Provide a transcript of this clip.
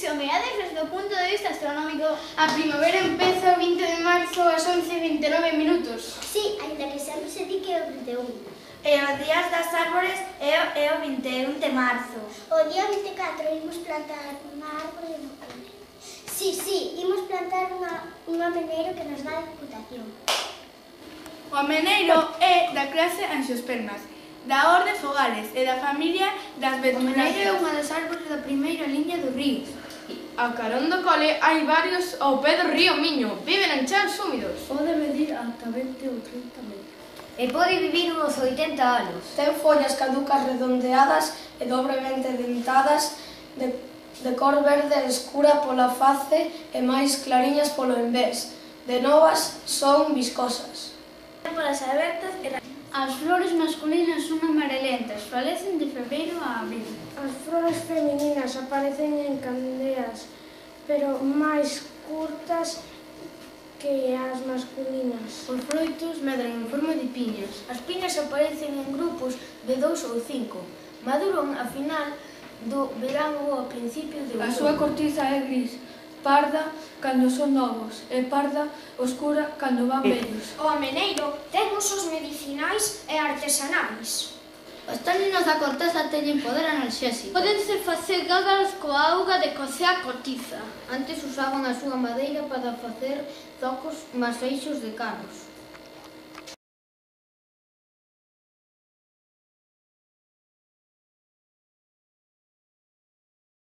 o mirades desde o punto de vista astronómico, a primavera empeza o 20 de marzo ás 11:29. Sí, ainda que sempre se di que é o 21. E os días das árbores é o 21 de marzo. O día 24 imos plantar unha árbore no cole. Sí, imos plantar un ameneiro que nos dá a Diputación. O ameneiro é da clase Angiospermas, da orde Fogales e da familia das O ameneiro é betuláceas. unha das árbores da primeira liña do río. A carón do cole hai varios ao pé do río Miño. Viven en chans húmidos. Pode medir ata 20 ou 30 metros. E pode vivir uns 80 anos. Ten follas caducas redondeadas e dobremente dentadas, de cor verde escura pola face e máis clariñas polo envés. De novas son viscosas. Polas abertas e As flores masculinas son amarelentas, florecen de febreiro a abril. As flores femininas aparecen en candeas, pero máis curtas que as masculinas. Os froitos medran en forma de piñas. As piñas aparecen en grupos de 2 ou 5. Maduran a final do verán ou a principio de A outono. súa cortiza é gris, parda cando son novos e parda oscura cando van vellos. O ameneiro ten usos medicinais e artesanais. Os taninos da corteza teñen poder analxésico. Pódense facer gágaras coa auga de cocer a cortiza. Antes usaban a súa madeira para facer zocos máis feixos de carros.